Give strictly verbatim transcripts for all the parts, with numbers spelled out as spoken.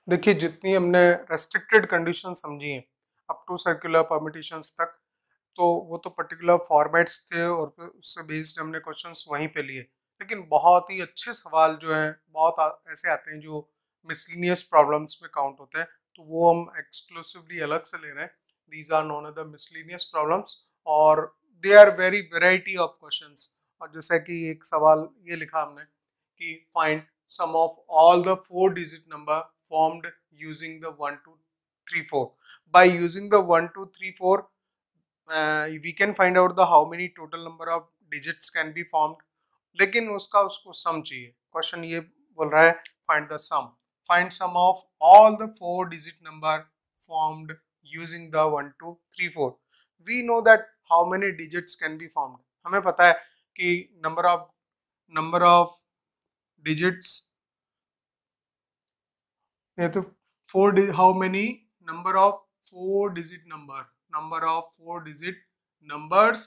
देखिए, जितनी हमने रेस्ट्रिक्टेड कंडीशन समझी हैं अप टू सर्कुलर परमिटेशंस तक, तो वो तो पर्टिकुलर फॉर्मेट्स थे और फिर उससे बेस्ड हमने क्वेश्चंस वहीं पे लिए। लेकिन बहुत ही अच्छे सवाल जो हैं बहुत आ- ऐसे आते हैं जो मिसलिनियस प्रॉब्लम्स में काउंट होते हैं, तो वो हम एक्सक्लूसिवली अलग से ले रहे हैं। These are none other miscellaneous problems, और they are very variety of questions. और जैसा कि एक सवाल ये लिखा हमने कि find sum of all the four digit number formed using the one two three four. By using the one two three four, uh, we can find out the how many total number of digits can be formed. लेकिन उसका उसको सम चाहिए। Question ये बोल रहा है find the sum, find sum of all the four digit number formed using the one two three four. We know that how many digits can be formed. हमें पता है कि number of number of digits, ये तो four, how many number of four digit number, number of four digit numbers,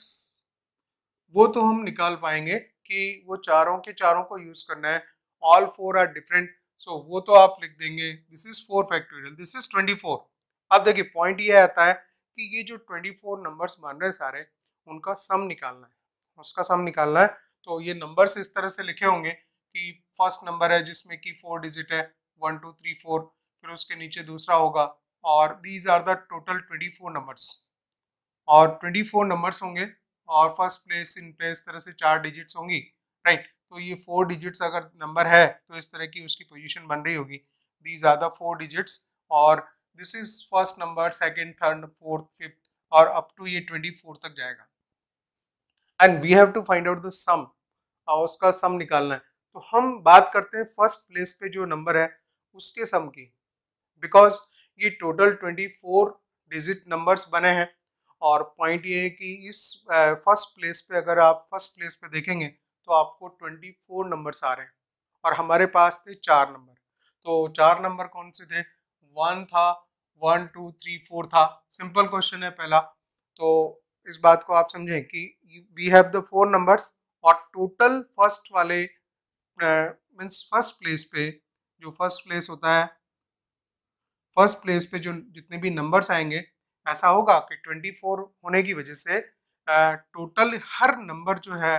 वो तो हम निकाल पाएंगे कि वो चारों के चारों को यूज करना है। All four are different, so वो तो आप लिख देंगे this is four factorial, this is twenty four. अब देखिए पॉइंट ये आता है कि ये जो ट्वेंटी फोर नंबर्स बन रहे हैं सारे, उनका सम निकालना है, उसका सम निकालना है। तो ये नंबर्स इस तरह से लिखे होंगे कि फर्स्ट नंबर है जिसमें कि फोर डिजिट है, वन टू थ्री फोर, फिर उसके नीचे दूसरा होगा, और these are the total twenty four numbers, और ट्वेंटी फोर नंबर्स होंगे, और फर्स्ट प्लेस इन पे इस तरह से चार डिजिट्स होंगी, राइट। तो ये फोर डिजिट्स अगर नंबर है तो इस तरह की उसकी पोजीशन बन रही होगी, these are the four digits, और this is first number, second, third, fourth, fifth, और अप टू ये ट्वेंटी फोर तक जाएगा। And we have to find out the sum, और उसका सम निकालना है। तो हम बात करते हैं फर्स्ट प्लेस पे जो नंबर है उसके सम की, बिकॉज ये total twenty four digit numbers बने हैं। और पॉइंट ये है कि इस फर्स्ट प्लेस पे, अगर आप फर्स्ट प्लेस पे देखेंगे तो आपको ट्वेंटी फोर नंबर्स आ रहे हैं, और हमारे पास थे चार नंबर। तो चार नंबर कौन से थे? वन था, वन टू थ्री फोर था। सिंपल क्वेश्चन है पहला। तो इस बात को आप समझें कि we have the four numbers, और टोटल फर्स्ट वाले मीन्स फर्स्ट प्लेस पे, जो फर्स्ट प्लेस होता है, फर्स्ट प्लेस पे जो जितने भी नंबर्स आएंगे, ऐसा होगा कि ट्वेंटी फोर होने की वजह से टोटल हर नंबर जो है,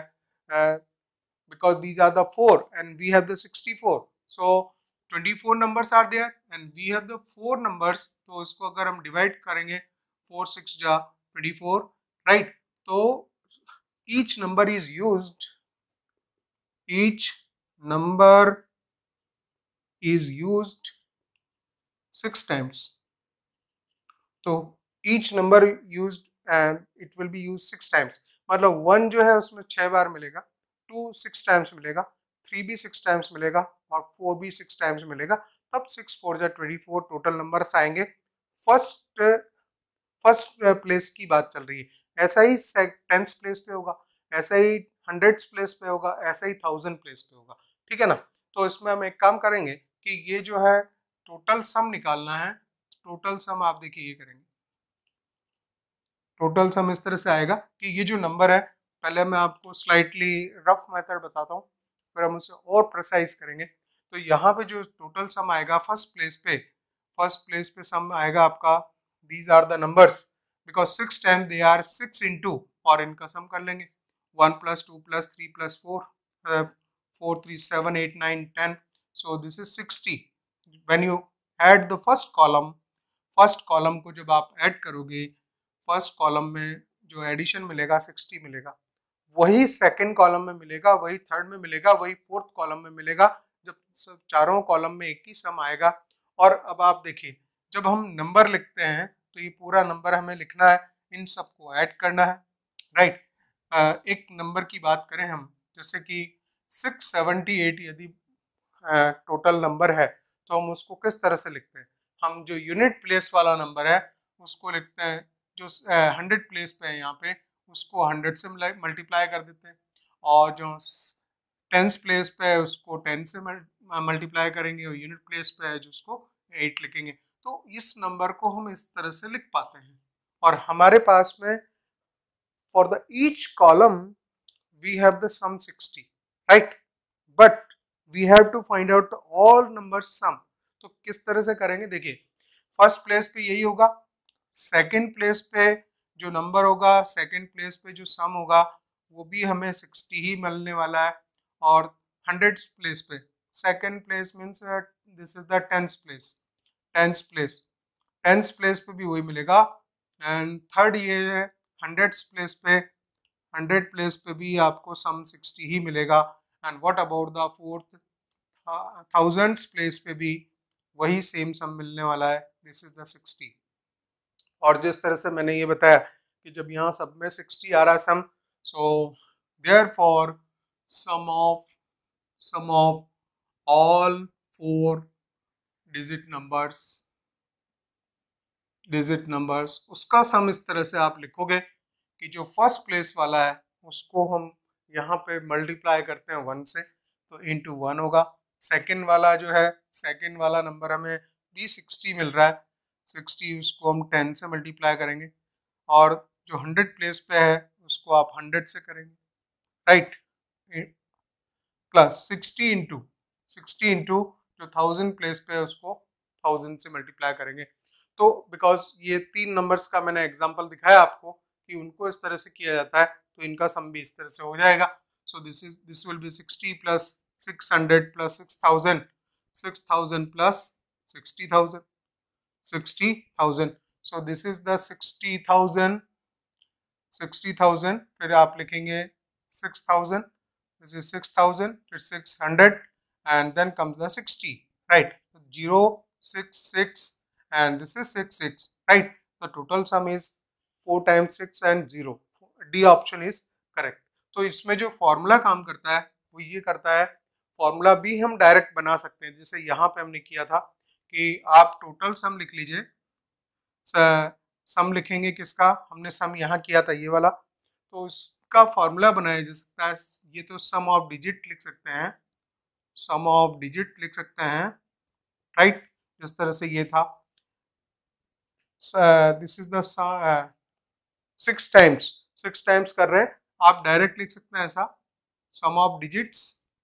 because these are the four and we have the sixty four, so twenty four numbers are there and we have the four numbers. तो इसको अगर हम डिवाइड करेंगे, फोर सिक्स जा ट्वेंटी फोर, राइट। तो each number is used, each number is used six times. तो each number used and it will be use six times. मतलब one जो है उसमें छह बार मिलेगा, टू सिक्स टाइम्स मिलेगा, थ्री भी सिक्स टाइम्स मिलेगा, और फोर भी सिक्स टाइम्स मिलेगा। तब सिक्स फोर जा ट्वेंटी फोर टोटल नंबर्स आएंगे। फर्स्ट फर्स्ट प्लेस की बात चल रही है। ऐसा ही टेंथ प्लेस पे होगा, ऐसा ही हंड्रेड प्लेस पे होगा, ऐसा ही थाउजेंड प्लेस पे होगा, ठीक है ना। तो इसमें हम एक काम करेंगे कि ये जो है टोटल सम निकालना है। टोटल सम आप देखिए ये करेंगे, टोटल सम इस तरह से आएगा कि ये जो नंबर है, पहले मैं आपको स्लाइटली रफ मेथड बताता हूँ, फिर हम उसे और प्रिसाइज करेंगे। तो यहाँ पे जो टोटल सम आएगा फर्स्ट प्लेस पे, फर्स्ट प्लेस पे सम आएगा आपका, these are the numbers, because six time they are six into, और इनका सम कर लेंगे, one plus two plus three plus four, four three seven eight nine ten, so this is sixty. When you add the first column, first column को जब आप add करोगे, first column में जो एडिशन मिलेगा सिक्सटी मिलेगा, वही सेकंड कॉलम में मिलेगा, वही थर्ड में मिलेगा, वही फोर्थ कॉलम में मिलेगा, जब सब चारों कॉलम में एक ही सम आएगा। और अब आप देखिए, जब हम नंबर लिखते हैं तो ये पूरा नंबर हमें लिखना है, इन सबको ऐड करना है, राइट। एक नंबर की बात करें हम, जैसे कि सिक्स सेवेंटी एट यदि टोटल नंबर है, तो हम उसको किस तरह से लिखते हैं? हम जो यूनिट प्लेस वाला नंबर है उसको लिखते हैं, जो हंड्रेड प्लेस पे है यहाँ पे, उसको हंड्रेड से मल्टीप्लाई कर देते हैं, और जो टेंस प्लेस पे है उसको टेन से मल्टीप्लाई करेंगे, और यूनिट प्लेस पे है जो उसको एट लिखेंगे। तो इस नंबर को हम इस तरह से लिख पाते हैं, और हमारे पास में for the each column we have the sum sixty, right, but we have to find out all numbers sum। तो किस तरह से करेंगे देखिए, फर्स्ट प्लेस पे यही होगा, सेकंड प्लेस पे जो नंबर होगा, सेकंड प्लेस पे जो सम होगा वो भी हमें सिक्सटी ही मिलने वाला है, और हंड्रेड प्लेस पे second place means this is the tenth place, tenth place tenth place पे भी वही मिलेगा, एंड थर्ड ये है हंड्रेड प्लेस पे, हंड्रेड प्लेस पे भी आपको सम सिक्सटी ही मिलेगा, and what about the fourth thousand place पे भी वही सेम सम मिलने वाला है, दिस इज द सिक्सटी। और जिस तरह से मैंने ये बताया कि जब यहाँ सब में सिक्सटी आ रहा sum, so therefore sum of sum of all four digit numbers digit numbers उसका सम इस तरह से आप लिखोगे कि जो फर्स्ट प्लेस वाला है उसको हम यहाँ पे मल्टीप्लाई करते हैं वन से, तो इंटू वन होगा। सेकंड वाला जो है, सेकंड वाला नंबर हमें भी सिक्सटी मिल रहा है, सिक्सटी उसको हम टेन से मल्टीप्लाई करेंगे, और जो हंड्रेड प्लेस पे है उसको आप हंड्रेड से करेंगे, right, plus sixty into sixty into जो थाउजेंड प्लेस पे है उसको थाउजेंड से मल्टीप्लाई करेंगे। तो बिकॉज ये तीन नंबर्स का मैंने एग्जांपल दिखाया आपको कि उनको इस तरह से किया जाता है, तो इनका सम भी इस तरह से हो जाएगा। So this is this will be sixty plus six hundred plus six thousand, six thousand plus sixty thousand, sixty thousand. So this is the sixty thousand, sixty thousand, फिर आप लिखेंगे six thousand, this is six thousand, फिर six hundred, and then comes the sixty, right, zero six six and this is six six, right? The total sum is four times six and zero. D option is correct. तो इसमें जो formula काम करता है वो ये करता है, फॉर्मूला भी हम डायरेक्ट बना सकते हैं, जैसे यहाँ पे हमने किया था कि आप टोटल सम लिख लीजिए, सम लिखेंगे किसका, हमने सम यहाँ किया था ये वाला, तो इसका फॉर्मूला बनाया जा सकता है, ये तो सम ऑफ डिजिट लिख सकते हैं, सम ऑफ डिजिट लिख सकते हैं, राइट, जिस तरह से ये था, this is the six times, six times कर रहे हैं, आप डायरेक्ट लिख सकते हैं ऐसा, sum of digits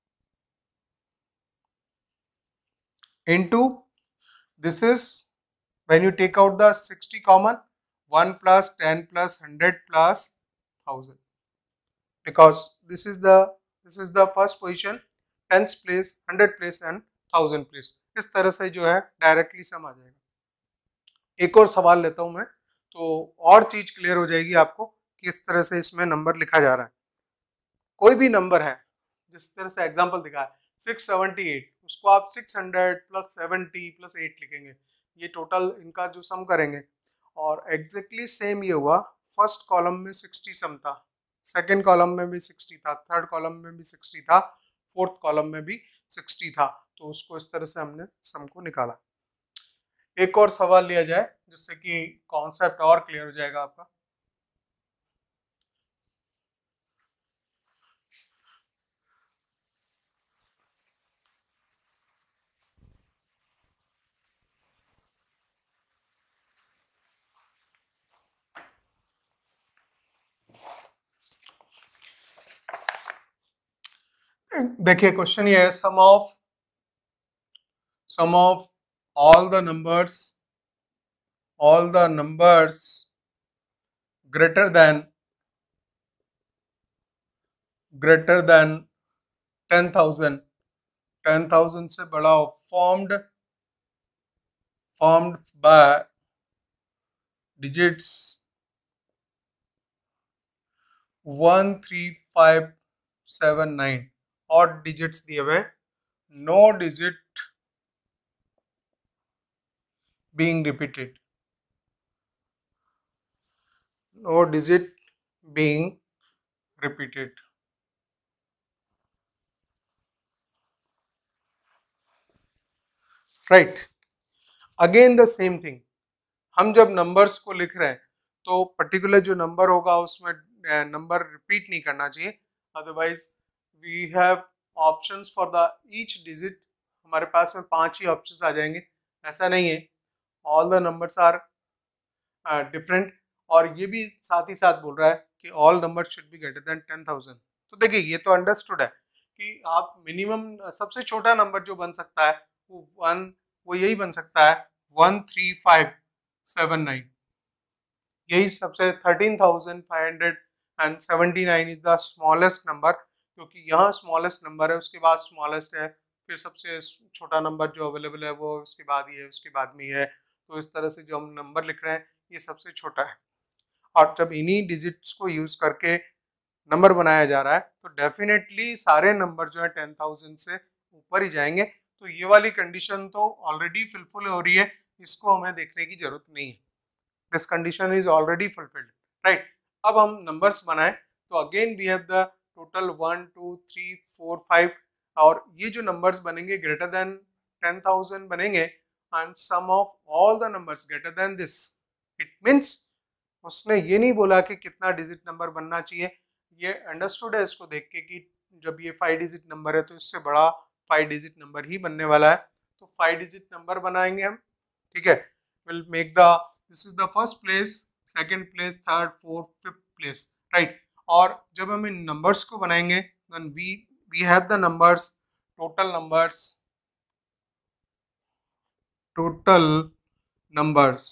into this is when you take out the sixty common, one plus ten plus hundred plus thousand, because this is the this is the first position, tenth place, hundred place and thousand place, इस तरह से जो है directly सम आ जाएगा। एक और सवाल लेता हूं मैं, तो और चीज क्लियर हो जाएगी आपको किस तरह से इसमें नंबर लिखा जा रहा है। कोई भी नंबर है, जिस तरह से एग्जांपल दिखा है सिक्स सेवेंटी एट, उसको आप six hundred plus seventy plus eight लिखेंगे, ये टोटल इनका जो सम करेंगे, और एग्जैक्टली सेम ये हुआ, फर्स्ट कॉलम में सिक्सटी सम था, सेकेंड कॉलम में भी सिक्सटी था, थर्ड कॉलम में भी सिक्सटी था, फोर्थ कॉलम में भी सिक्सटी था, तो उसको इस तरह से हमने सम को निकाला। एक और सवाल लिया जाए जिससे कि कॉन्सेप्ट और क्लियर हो जाएगा आपका। देखिए क्वेश्चन ये है, sum of sum of all the numbers all the numbers greater than greater than ten thousand, ten thousand से बड़ा हो, formed formed by digits one three five seven nine, और डिजिट्स दिए हुए, no digit being repeated, no digit being repeated, right? Again the same thing, हम जब numbers को लिख रहे हैं तो पर्टिकुलर जो नंबर होगा उसमें नंबर रिपीट नहीं करना चाहिए, otherwise we have options for the each digit, हमारे पास में पांच ही ऑप्शंस आ जाएंगे, ऐसा नहीं है, all the numbers are different, और ये भी साथ ही साथ बोल रहा है कि all number should be greater than ten thousand. तो देखिए ये तो अंडरस्टूड है कि आप मिनिमम, सबसे छोटा नंबर जो बन सकता है वो वन वो यही बन सकता है one three five seven nine. यही सबसे thirteen thousand five hundred and seventy nine is the smallest number, क्योंकि यहाँ स्मॉलेस्ट नंबर है, उसके बाद स्मॉलेस्ट है, फिर सबसे छोटा नंबर जो अवेलेबल है वो उसके बाद ही है, उसके बाद में ही है। तो इस तरह से जो हम नंबर लिख रहे हैं ये सबसे छोटा है। और जब इन्हीं डिजिट्स को यूज करके नंबर बनाया जा रहा है तो डेफिनेटली सारे नंबर जो है टेन थाउजेंड से ऊपर ही जाएंगे। तो ये वाली कंडीशन तो ऑलरेडी फुलफिल हो रही है, इसको हमें देखने की जरूरत नहीं है। This condition is already fulfilled, right. अब हम नंबर्स बनाएं तो again we have the total one two three four five, और ये जो नंबर्स बनेंगे ग्रेटर देन टेन थाउजेंड बनेंगे, and sum of all the numbers greater than this. It means उसने ये नहीं बोला कि कितना डिजिट नंबर बनना चाहिए, ये अंडरस्टूड है इसको देख के कि जब ये फाइव डिजिट नंबर है तो इससे बड़ा फाइव डिजिट नंबर ही बनने वाला है। तो फाइव डिजिट नंबर बनाएंगे हम, ठीक है। Will make the this is the first place, second place, third, fourth, fifth place, right. और जब हम इन नंबर्स को बनाएंगे then we we have the numbers, total numbers, total numbers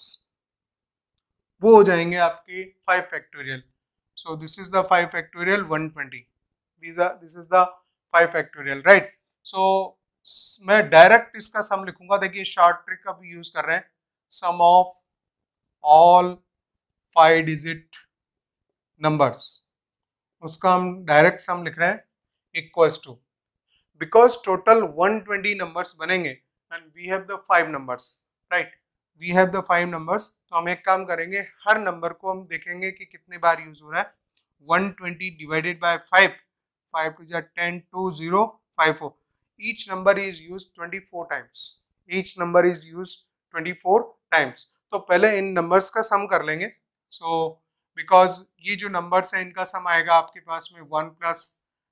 वो हो जाएंगे आपके five factorial. So this is the five factorial one twenty, this are this is the five factorial, right. सो मैं डायरेक्ट इसका सम लिखूंगा। देखिए शॉर्ट ट्रिक का भी यूज कर रहे हैं, sum of all five digit numbers, उसका हम डायरेक्ट सम लिख रहे हैं equals to, because total one twenty numbers बनेंगे and we have the five numbers, right. We have the five numbers, तो हम एक काम करेंगे, हर नंबर को हम देखेंगे कि कितने बार यूज हो रहा है। One twenty divided by five, five two जा ten, two zero five four, each number is use twenty four times, each number is use twenty four times. तो पहले इन नंबर्स का सम कर लेंगे। सो बिकॉज ये जो नंबर्स हैं इनका सम आएगा आपके पास में one plus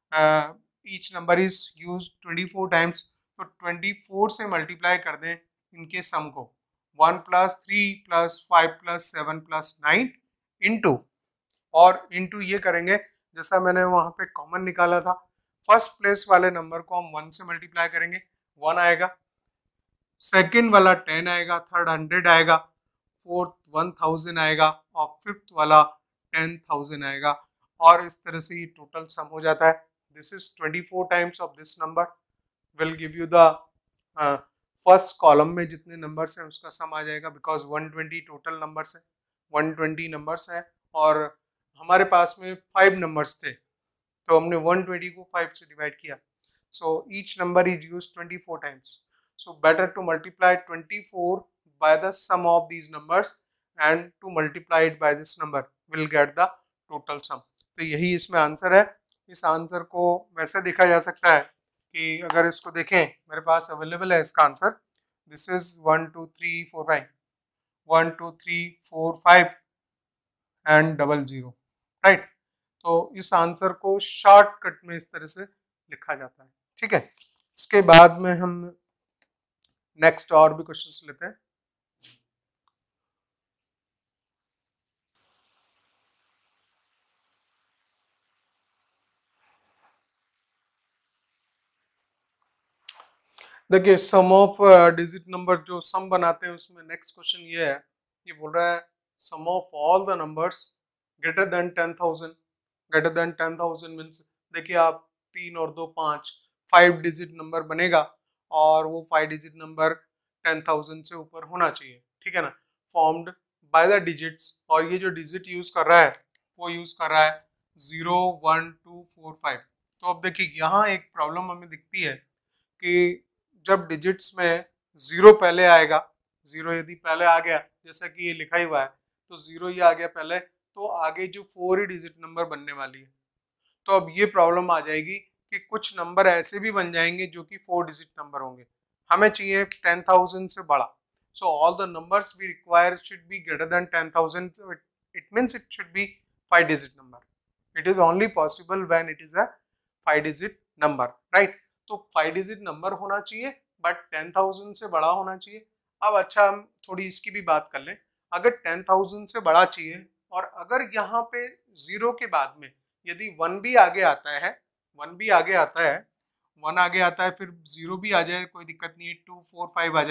each number is use twenty four times, तो ट्वेंटी फोर से मल्टीप्लाई कर दें इनके सम को, one plus three plus five plus seven plus nine into, और इंटू ये करेंगे जैसा मैंने वहाँ पे कॉमन निकाला था, फर्स्ट प्लेस वाले नंबर को हम वन से मल्टीप्लाई करेंगे, वन आएगा, सेकंड वाला टेन आएगा, थर्ड हंड्रेड आएगा, फोर्थ वन थाउजेंड आएगा, और फिफ्थ वाला टेन थाउजेंड आएगा, और इस तरह से ये टोटल सम हो जाता है। This is twenty four times of this number will give you the first column में जितने नंबर्स हैं उसका सम आ जाएगा, because one twenty total numbers है, वन ट्वेंटी नंबर्स हैं, और हमारे पास में फाइव नंबर्स थे तो हमने वन ट्वेंटी को फाइव से डिवाइड किया। So each number is use twenty four times, so better to multiply twenty-four by the sum of these numbers and to multiply it by this number will get the total sum। तो यही इसमें answer है। इस answer को वैसे देखा जा सकता है कि अगर इसको देखें मेरे पास अवेलेबल है इसका answer, this is one two three four five, one two three four five and double zero, right. तो इस आंसर को शॉर्टकट में इस तरह से लिखा जाता है, ठीक है। इसके बाद में हम नेक्स्ट और भी क्वेश्चंस लेते हैं। देखिए सम ऑफ डिजिट नंबर जो सम बनाते हैं उसमें नेक्स्ट क्वेश्चन ये है, ये बोल रहा है sum of all the numbers greater than ten thousand, greater than ten thousand means देखिए आप तीन और दो पाँच, फाइव डिजिट नंबर बनेगा और वो five digit number ten thousand से ऊपर होना चाहिए, ठीक है ना, फॉर्म्ड बाय द डिजिट्स। और ये जो डिजिट यूज कर रहा है वो यूज कर रहा है zero one two four five. तो अब देखिए यहाँ एक प्रॉब्लम हमें दिखती है कि जब डिजिट्स में जीरो पहले आएगा, जीरो यदि पहले आ गया जैसा कि ये लिखा ही हुआ है तो जीरो ही आ गया पहले, तो आगे जो फोर ही डिजिट नंबर बनने वाली है। तो अब ये प्रॉब्लम आ जाएगी कि कुछ नंबर ऐसे भी बन जाएंगे जो कि फोर डिजिट नंबर होंगे, हमें चाहिए टेन थाउजेंड से बड़ा। So all the numbers we require should be greater than ten thousand, it means it should be five digit number. It is only possible when it is a five digit number, right. तो five digit number होना चाहिए but ten thousand से बड़ा होना चाहिए। अब अच्छा हम थोड़ी इसकी भी बात कर लें, अगर टेन थाउजेंड से बड़ा चाहिए और अगर यहाँ पे जीरो के बाद में यदि वन भी आगे आता है, वन भी आगे आता है, वन आगे आता है फिर जीरो भी आ जाए कोई दिक्कत नहीं है, टू फोर फाइव आ जाए,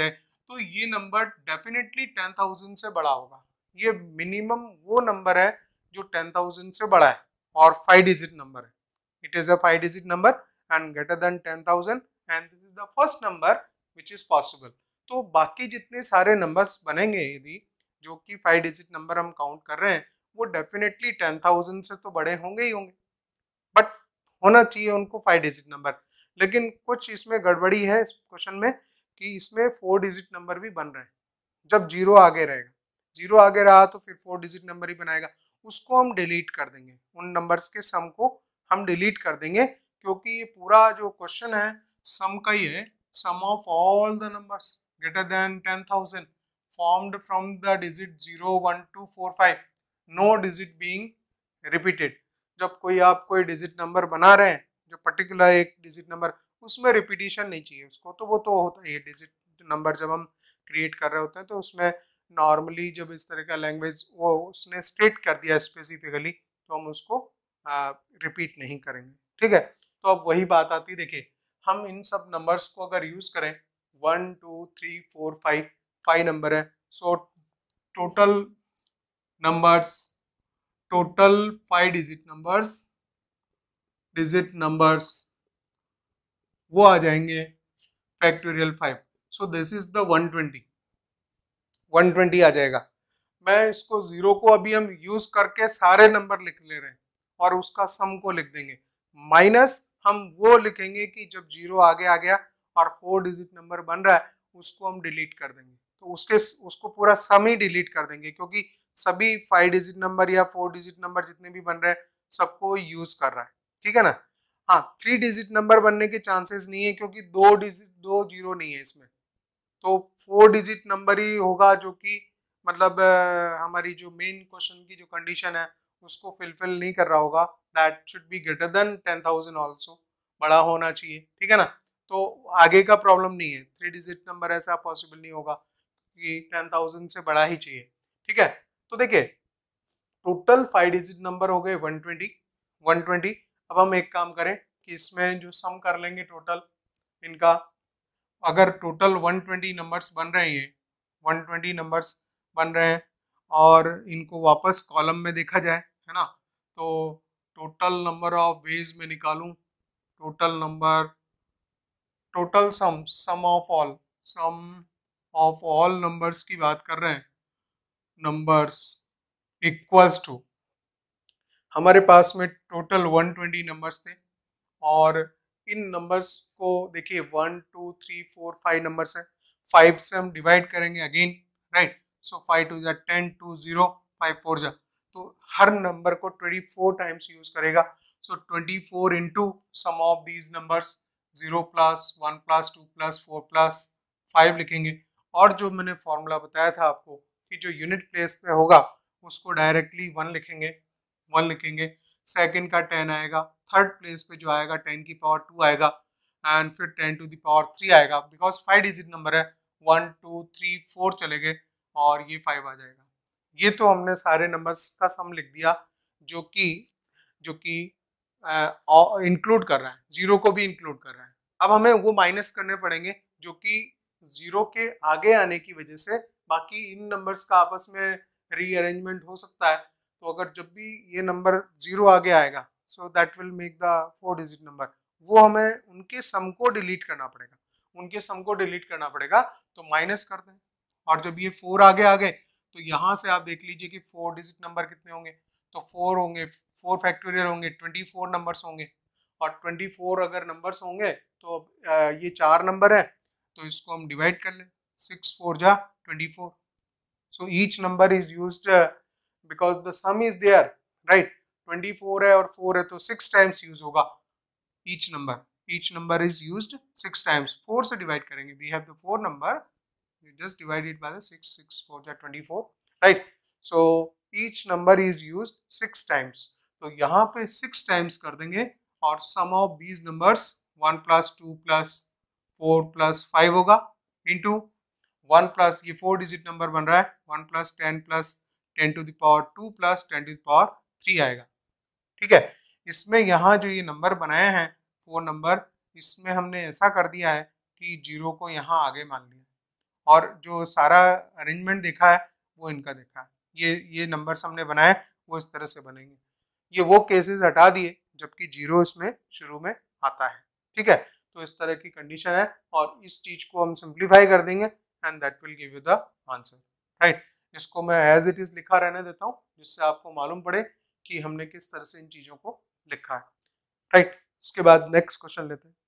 तो ये नंबर डेफिनेटली टेन थाउजेंड से बड़ा होगा। ये मिनिमम वो नंबर है जो टेन थाउजेंड से बड़ा है और फाइव डिजिट नंबर है। It is a five digit number and greater than ten thousand and this is the first number which is possible. तो बाकी जितने सारे नंबर्स बनेंगे यदि जो कि फाइव डिजिट नंबर हम काउंट कर रहे हैं वो डेफिनेटली टेन थाउजेंड से तो बड़े होंगे ही होंगे, बट होना चाहिए उनको फाइव डिजिट नंबर। लेकिन कुछ इसमें गड़बड़ी है इस क्वेश्चन में कि इसमें फोर डिजिट नंबर भी बन रहे हैं। जब जीरो आगे रहेगा, जीरो आगे रहा तो फिर फोर डिजिट नंबर ही बनाएगा, उसको हम डिलीट कर देंगे, उन नंबर्स के सम को हम डिलीट कर देंगे, क्योंकि ये पूरा जो क्वेश्चन है सम का ही है। Sum of all the numbers greater than ten thousand formed from the digit zero one two four five, no digit being repeated. जब कोई आप कोई डिजिट नंबर बना रहे हैं जो पर्टिकुलर एक डिजिट नंबर, उसमें रिपीटिशन नहीं चाहिए उसको, तो वो तो होता है डिजिट नंबर जब हम क्रिएट कर रहे होते हैं तो उसमें नॉर्मली जब इस तरह का लैंग्वेज वो उसने स्टेट कर दिया स्पेसिफिकली तो हम उसको रिपीट नहीं करेंगे। ठीक है, तो अब वही बात आती है, देखिए हम इन सब नंबर्स को अगर यूज करें, one two three four five, five number है, सो total numbers, total five digit numbers digit numbers वो आ जाएंगे factorial five. So this is the one twenty, one twenty आ जाएगा। मैं इसको जीरो को अभी हम यूज करके सारे नंबर लिख ले रहे हैं और उसका सम को लिख देंगे, माइनस हम वो लिखेंगे कि जब जीरो आगे आ गया और फोर डिजिट नंबर बन रहा है उसको हम डिलीट कर देंगे, तो उसके उसको पूरा सम ही डिलीट कर देंगे, क्योंकि सभी फाइव डिजिट नंबर या फोर डिजिट नंबर जितने भी बन रहे हैं सबको यूज कर रहा है। ठीक है ना। हाँ, थ्री डिजिट नंबर बनने के चांसेस नहीं है क्योंकि दो डिजिट दो जीरो नहीं है इसमें, तो फोर डिजिट नंबर ही होगा जो कि मतलब हमारी जो मेन क्वेश्चन की जो कंडीशन है उसको फिलफिल नहीं कर रहा होगा, that should be greater than ten thousand also, बड़ा होना चाहिए। ठीक है ना, तो आगे का प्रॉब्लम नहीं है, थ्री डिजिट नंबर ऐसा पॉसिबल नहीं होगा कि टेन थाउजेंड से बड़ा ही चाहिए। ठीक है, तो देखिए टोटल फाइव डिजिट नंबर हो गए वन ट्वेंटी, वन ट्वेंटी। अब हम एक काम करें कि इसमें जो सम कर लेंगे टोटल इनका, अगर टोटल वन ट्वेंटी नंबर्स बन रहे हैं, वन ट्वेंटी नंबर्स बन रहे हैं और इनको वापस कॉलम में देखा जाए, है ना, तो टोटल नंबर ऑफ वेज में निकालूं, total number, total sum, sum of all, sum of all numbers की बात कर रहे हैं, नंबर्स इक्वल्स टू, हमारे पास में टोटल वन ट्वेंटी नंबर्स थे और इन नंबर्स को देखिए one two three four five numbers है, फाइव से हम डिवाइड करेंगे again, right, so five two जा ten, two zero, five four जा, तो हर नंबर को ट्वेंटी फोर टाइम्स यूज करेगा, so twenty four into sum of these numbers, zero plus one plus two plus four plus five लिखेंगे, और जो मैंने फॉर्मूला बताया था आपको कि जो यूनिट प्लेस पे होगा उसको डायरेक्टली वन लिखेंगे, वन लिखेंगे, सेकंड का टेन आएगा, थर्ड प्लेस पे जो आएगा टेन की पावर टू आएगा एंड फिर ten to the power three आएगा, बिकॉज फाइव डिजिट नंबर है, वन टू थ्री फोर चले गए और ये फाइव आ जाएगा। ये तो हमने सारे नंबर्स का सम लिख दिया जो कि जो कि इंक्लूड कर रहा है, जीरो को भी इंक्लूड कर रहा है। अब हमें वो माइनस करने पड़ेंगे जो कि जीरो के आगे आने की वजह से बाकी इन नंबर्स का आपस में रीअरेंजमेंट हो सकता है, तो अगर जब भी ये नंबर जीरो आगे आएगा so that will make the four digit number, वो हमें उनके सम को डिलीट करना पड़ेगा, उनके सम को डिलीट करना पड़ेगा, तो माइनस कर दें, और जब ये फोर आगे आ गए तो यहाँ से आप देख लीजिए कि फोर डिजिट नंबर कितने होंगे, तो फोर होंगे, फोर फैक्टोरियल होंगे, ट्वेंटी फोर नंबर्स होंगे, और ट्वेंटी फोर अगर नंबर्स होंगे तो ये चार नंबर है तो इसको हम डिवाइड कर लें, सिक्स फोर जा twenty four, so each number is used because the sum is there, right, twenty four है और फोर है तो सिक्स टाइम्स यूज होगा each number, each number is used six times, four से divide करेंगे, we have the four number, you just divide it by the six, six four जा twenty फोर, right, so each number is used six times, तो यहाँ पे six times कर देंगे और sum of these numbers one plus two plus four plus five होगा into one plus ये फोर डिजिट नंबर बन रहा है, one plus ten plus ten to the power two plus ten to the power three आएगा। ठीक है, इसमें यहाँ जो ये नंबर बनाए हैं फोर नंबर, इसमें हमने ऐसा कर दिया है कि जीरो को यहाँ आगे मान लिया और जो सारा अरेंजमेंट देखा है वो इनका देखा है। ये ये नंबर्स हमने बनाए वो इस तरह से बनेंगे। ये वो केसेस हटा दिए जबकि जीरो इसमें शुरू में आता है, ठीक है। तो इस तरह की कंडीशन है और इस चीज को हम सिंप्लीफाई कर देंगे and that will give you the answer, right. इसको मैं एज इट इज लिखा रहने देता हूँ जिससे आपको मालूम पड़े कि हमने किस तरह से इन चीजों को लिखा है, राइट। इसके बाद नेक्स्ट क्वेश्चन लेते हैं।